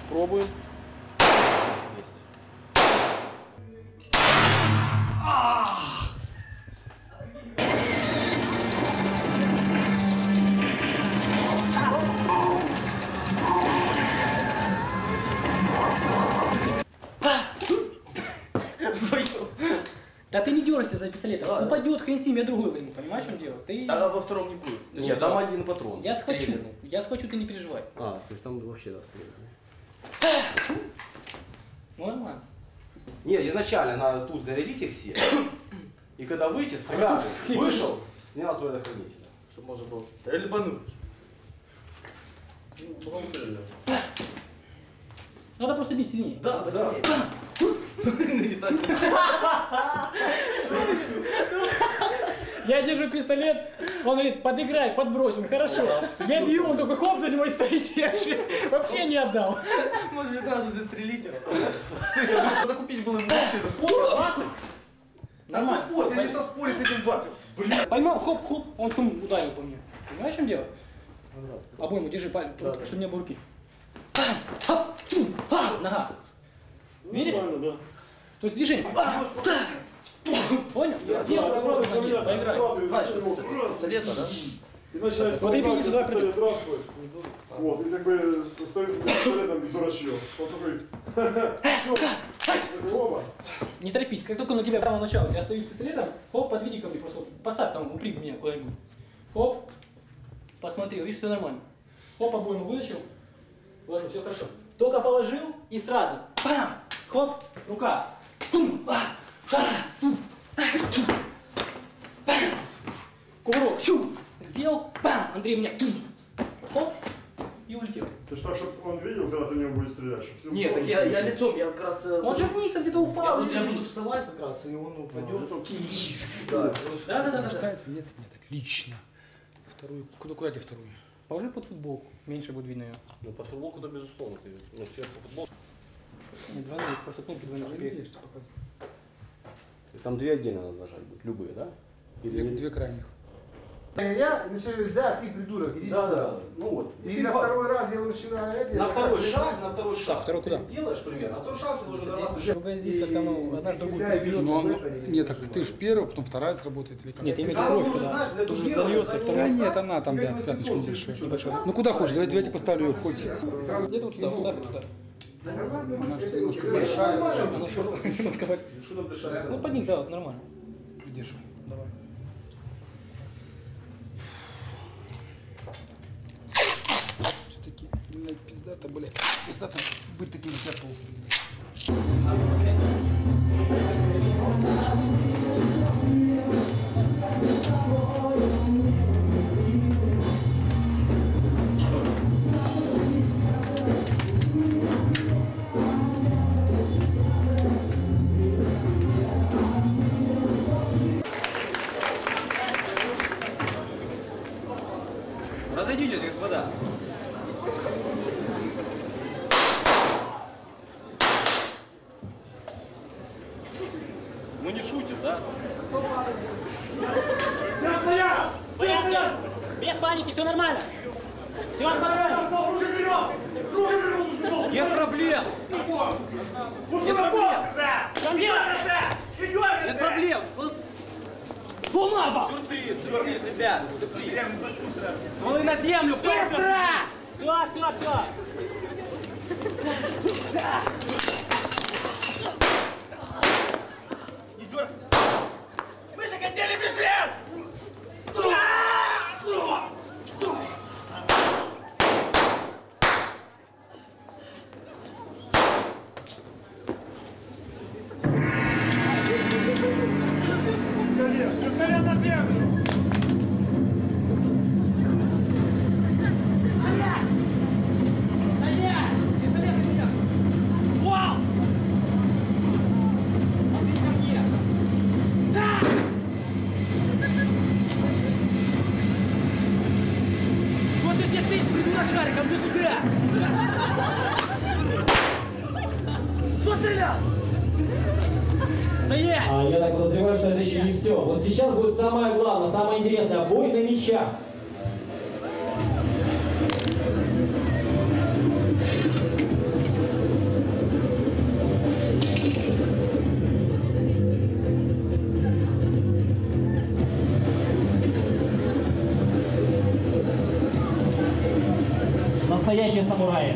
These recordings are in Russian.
Пробуем. Есть. Да ты не дергайся за пистолет, он упадет, хрен с ним, я другой возьму, понимаешь, в чем дело? Ты... А во втором не будет. Нет, там один патрон. Я схвачу, ты не переживай. А, то есть там вообще достреляно. Ну нормально. Нет, изначально надо тут зарядить их все. И когда выйти, сразу вышел, снял с предохранителя. Чтобы можно было стрельбануть. Надо просто бить сильнее. Да, да. Я держу пистолет, он говорит, подыграй, подбросим, хорошо. Я бью, он только хоп, за него и стоит, держит. Вообще не отдал. Может мне сразу застрелить его? Слышь, надо купить было вообще это спор 20. Нормально. Вот, я не стал спорить с этим батом. Блин. Поймал, хоп-хоп, он ударил по мне. Понимаешь, в чем дело? Обойму, держи, чтобы у меня были руки. Нога. Видишь? Да. То есть движение. Понял? Сделай поворот ноги, поиграй. С пистолета, да? Иначе Вот и беги сюда, пистолет раз вот. Вот, и как бы остается пистолетом дурачье. Он такой, оба. Не торопись, как только на тебя прямо начало, я стою с пистолетом, хоп, подведи ко мне, просто поставь там, упри меня куда-нибудь. Хоп, посмотри, видишь, все нормально. Хоп, обойму вытащил, ложу, все хорошо. Только положил и сразу, бам, хоп, рука, тум, кувырок, щу, сделал, бам, Андрей меня, хоп, и улетел. То есть так, чтобы он видел, когда ты в него будешь стрелять? Чтобы Нет, так я лицом, я как раз... Он же вниз где-то упал. Я буду вставать как раз, и он упадет. Да. Нет, нет, отлично. Вторую, куда тебе вторую? Положи под футболку, меньше будет видно ее. Ну, под футболку-то безусловно, ты, ну, сверху футболку. Нет, двойные, просто кнопки двойные. Там две отдельно надо нажать будет, любые, да? Или Две крайних. Я начинаю, да, ты придурок, иди сюда. Да. Ну вот. И на второй раз я начинаю... На второй шаг. Так, второй куда? Ты делаешь примерно, а второй шаг ты должен раз. Другая здесь как-то, ну, одна другую перебьет. Нет, так ты же первый, потом вторая сработает или как? Нет, я имею в виду кровь, когда тоже зальется, Да второй. нет, она там, да, пятнышком большой. Ну куда хочешь, давайте поставлю ее хоть. Где-то вот туда, туда. Она же немножко большая. Она шутка. Ну, под них, да, вот нормально. Придерживай. Давай. Все-таки, блядь, пиздата, блядь. Пиздата быть таким у тебя толстым, блядь. Разойдитесь, господа. Мы не шутим, да? Все стоят! Все стоят! Без паники, все нормально. Все нормально. Руки вперед! Руки вперед! Нет проблем! Мужчина, Нет проблем! Бумага! Сюрприз, ребят! Сюрприз! Стволы на землю! Быстро! Все. Не дергайся! Мы же хотели бежать! Пистолет на землю! Вот ты здесь стоишь, придурок шарик, а мне сюда! Кто стрелял? Стоять! Я так подозреваю, что это еще не все. Вот сейчас будет самое главное, самое интересное. Бой на мячах. Настоящие самураи.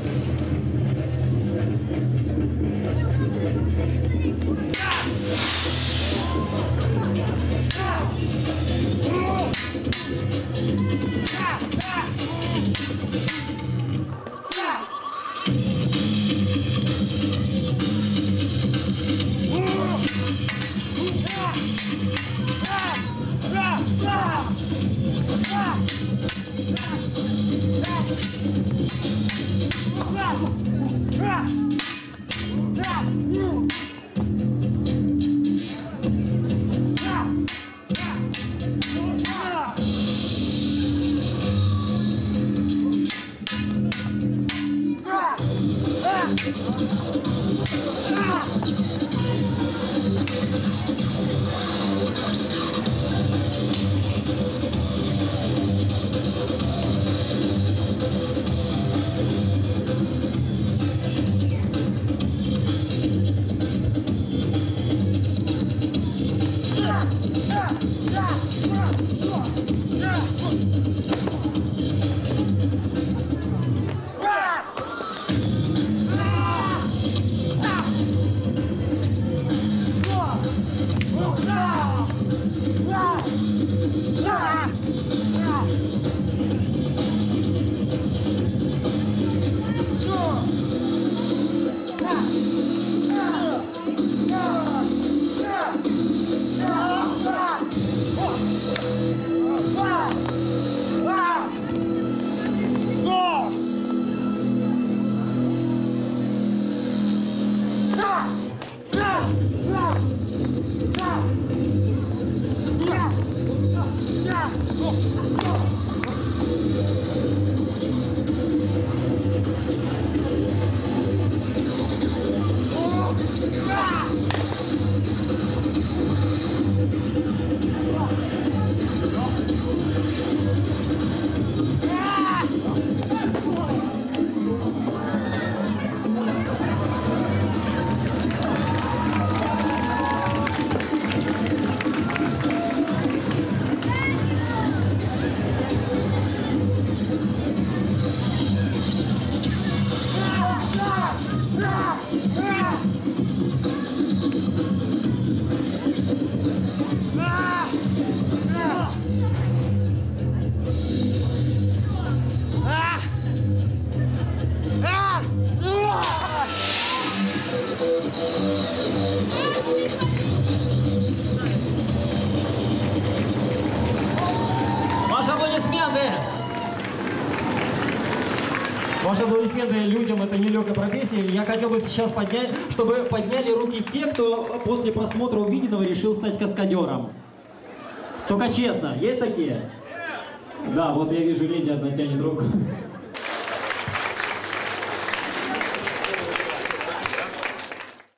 Ваши аплодисменты людям, это нелегкая профессия. Я хотел бы сейчас поднять, чтобы подняли руки те, кто после просмотра увиденного решил стать каскадером. Только честно, есть такие? Да, вот я вижу, леди одна тянет руку.